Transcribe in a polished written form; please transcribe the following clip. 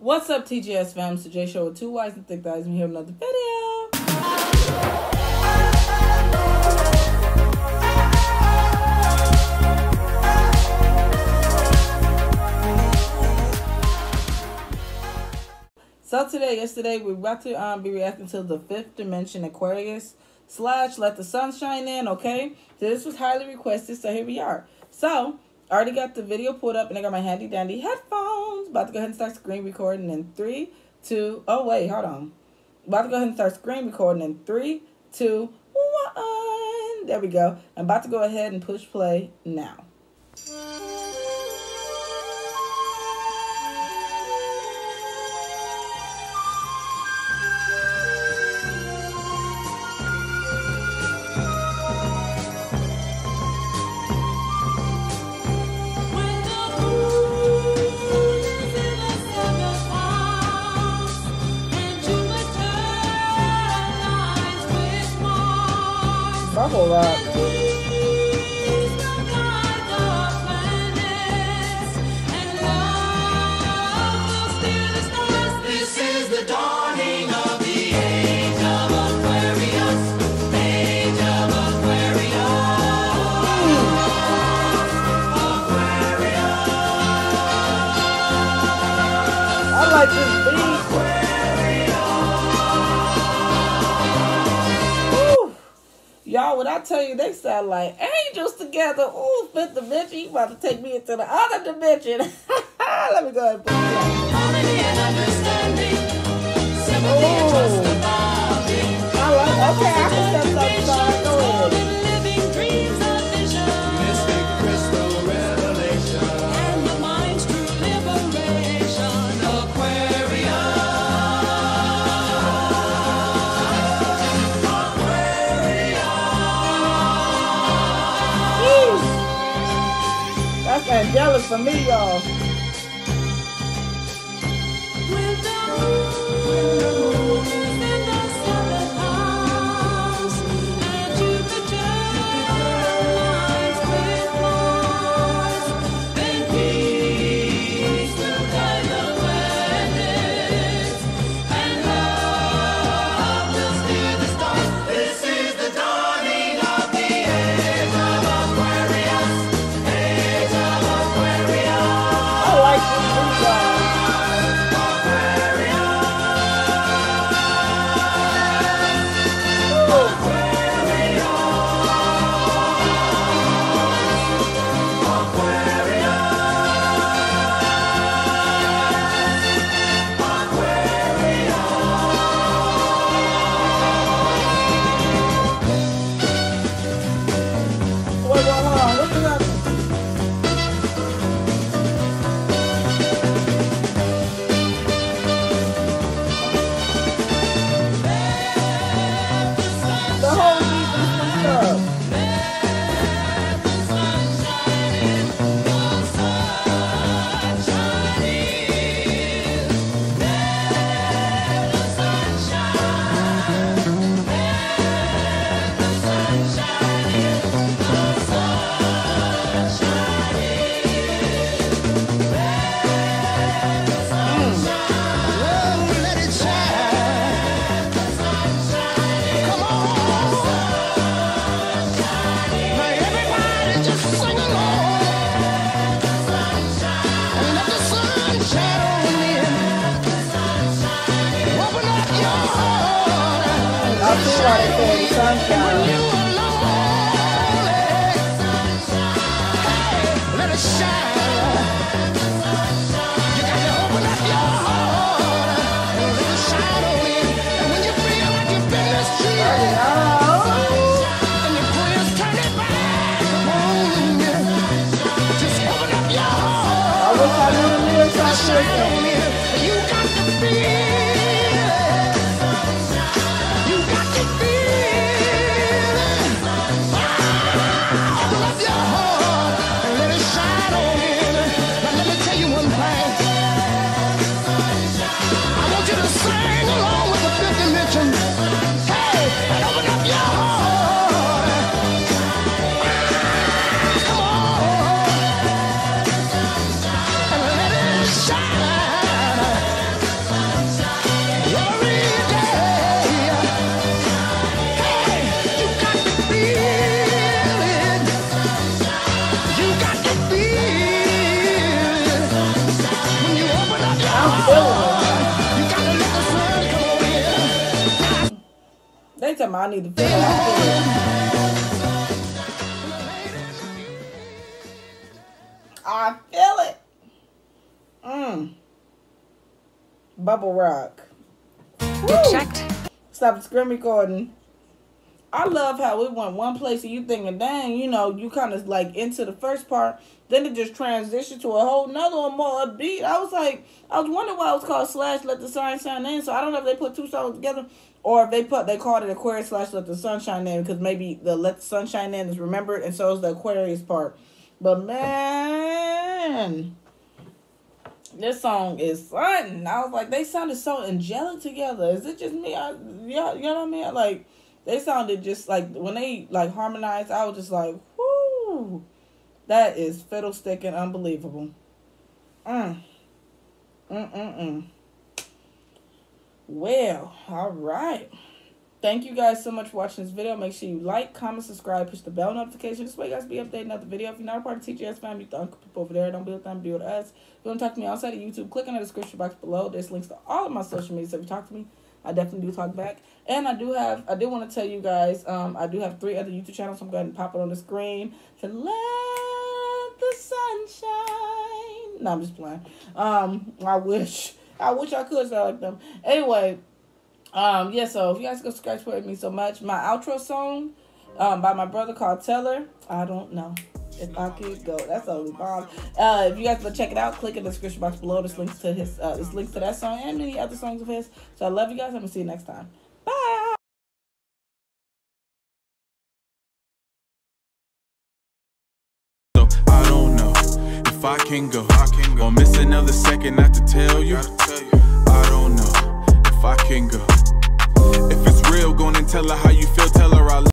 What's up, TGS fam? It's the J Show with two wise and thick thighs. I'm here with another video. So yesterday, we're about to be reacting to the Fifth Dimension Aquarius / Let the Sun Shine In, okay? So this was highly requested, so here we are. So, I already got the video pulled up, and I got my handy dandy headphones. About to go ahead and start screen recording in 3, 2, oh wait, hold on. About to go ahead and start screen recording in 3, 2, 1. There we go. I'm about to go ahead and push play now. Bubble Rock. This is the dawning of the age of Aquarius. Age of Aquarius. I like this beat. Y'all, when I tell you they sound like angels together, ooh, Fifth Dimension, you about to take me into the other dimension. Let me go ahead and put it on. Harmony and understanding, sympathy and trust evolving. I like, okay, I can step outside. Go ahead. Living dreams of vision. Mystic crystal revelation. And the mind's true liberation. That's angelic for me, y'all. I feel like it's the sunshine. Let it shine. You got to open up your heart and let it shine on in. And when you feel like you've been mistreated, and your prayers turn it back on you, just open up your heart. I wish I knew the lyrics I should have. You got to feel. You got to feel it. Open up your heart and let it shine on in. Now let me tell you one thing. I want you to sing along with the Fifth Dimension. Hey, and open up your heart. Come on. And let it shine. You gotta let the sun come on in. They tell me I need to feel it. I feel it. Bubble rock. Get checked. Stop the screen recording. I love how we went one place and you thinking, dang, you know, you kind of like into the first part, then it just transitioned to a whole nother one more upbeat. I was wondering why it was called Slash Let the Sun Shine In. So I don't know if they put two songs together or if they called it Aquarius Slash Let the Sun Shine In, because maybe the Let the Sun Shine In is remembered and so is the Aquarius part. But man, this song is something. I was like, they sounded so angelic together. Is it just me? You know what I mean? Like, they sounded just like, when they like harmonized, I was just like, whoo, that is fiddlesticking unbelievable. Well, all right. Thank you guys so much for watching this video. Make sure you like, comment, subscribe, push the bell notification. This way you guys be updated another video. If you're not a part of TGS family, the uncle people over there. Don't be with them, be with us. If you want to talk to me outside of YouTube, click on the description box below. There's links to all of my social media. So if you talk to me, I definitely do talk back. And I did want to tell you guys, I do have 3 other YouTube channels. So I'm going to pop it on the screen to let the sun shine. No, I'm just playing. I wish I could sound like them. Anyway, yeah, so if you guys go subscribe, support me so much. My outro song, by my brother called Teller. I don't know if I could go. That's only bomb. If you guys want to check it out, click in the description box below. There's links to his, there's links to that song and many other songs of his. So I love you guys. I'm gonna see you next time. Bye. So I don't know if I can go. Or miss another second not to tell you.